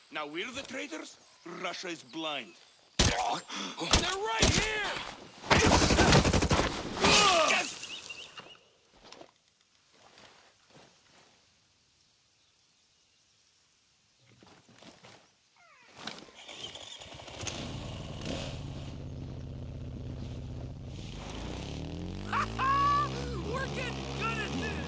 Now we're the traitors? Russia is blind. They're right here! Yes! We're getting good at this!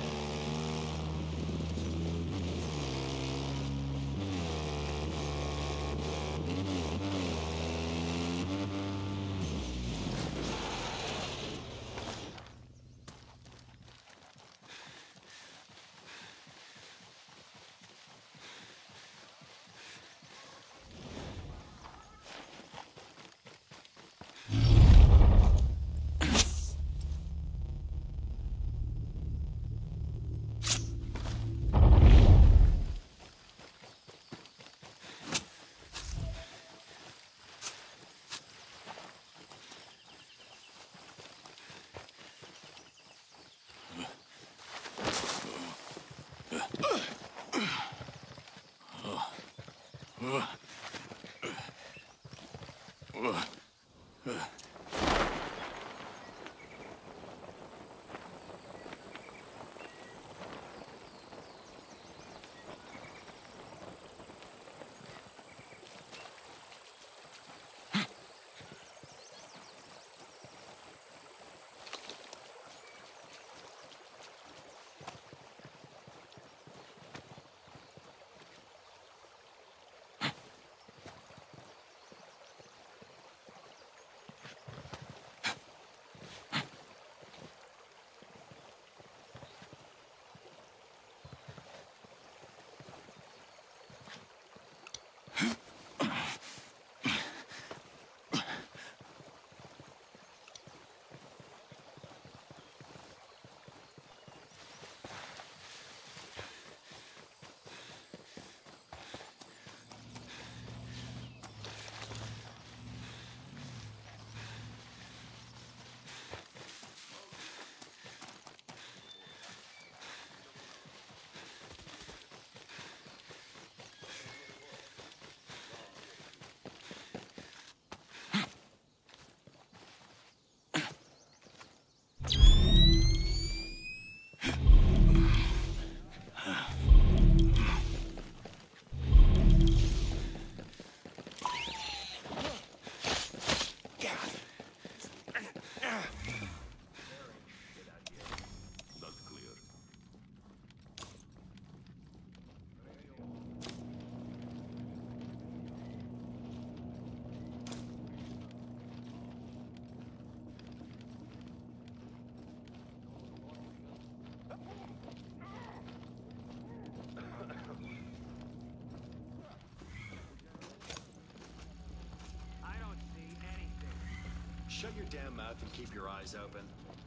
Shut your damn mouth and keep your eyes open.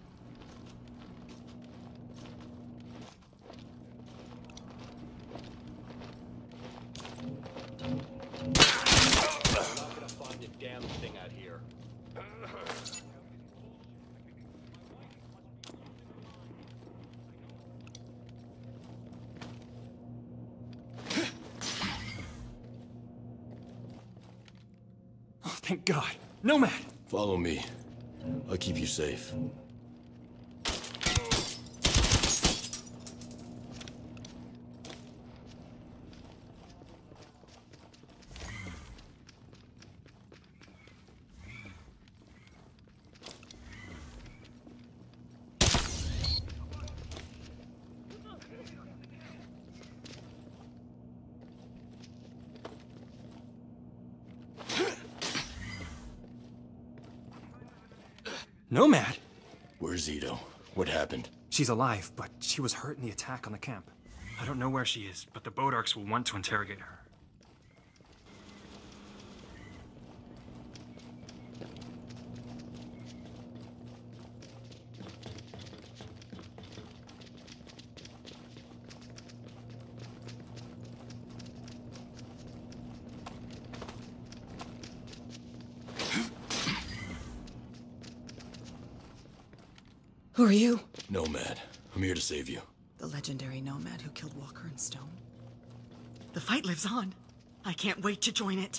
You're not gonna find a damn thing out here. Oh, thank God. Nomad! Follow me. I'll keep you safe. Nomad? Where's Ito? What happened? She's alive, but she was hurt in the attack on the camp. I don't know where she is, but the Bodarks will want to interrogate her. Who are you? Nomad. I'm here to save you. The legendary Nomad who killed Walker and Stone? The fight lives on. I can't wait to join it.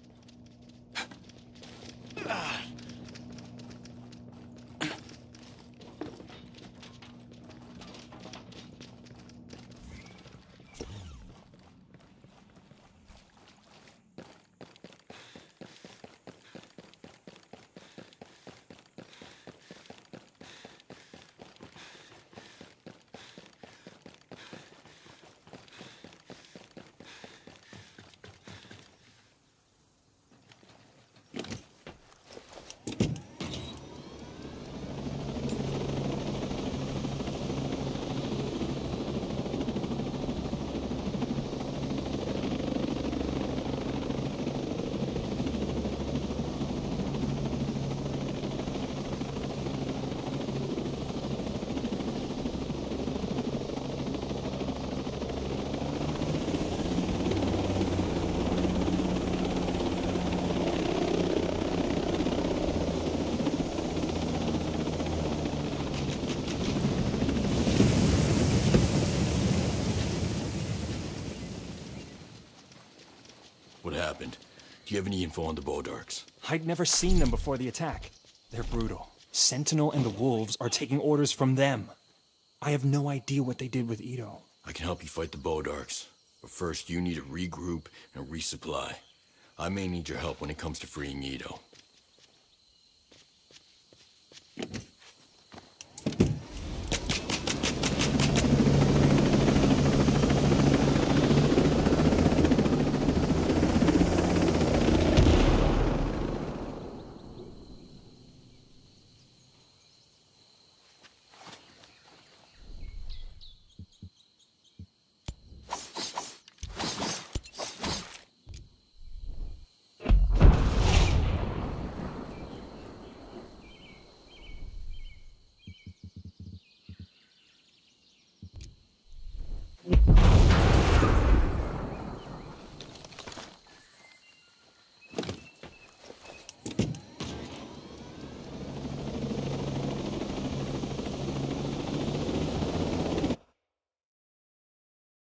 What happened? Do you have any info on the Bodarks? I'd never seen them before the attack. They're brutal. Sentinel and the Wolves are taking orders from them. I have no idea what they did with Ito. I can help you fight the Bodarks. But first, you need to regroup and resupply. I may need your help when it comes to freeing Ito.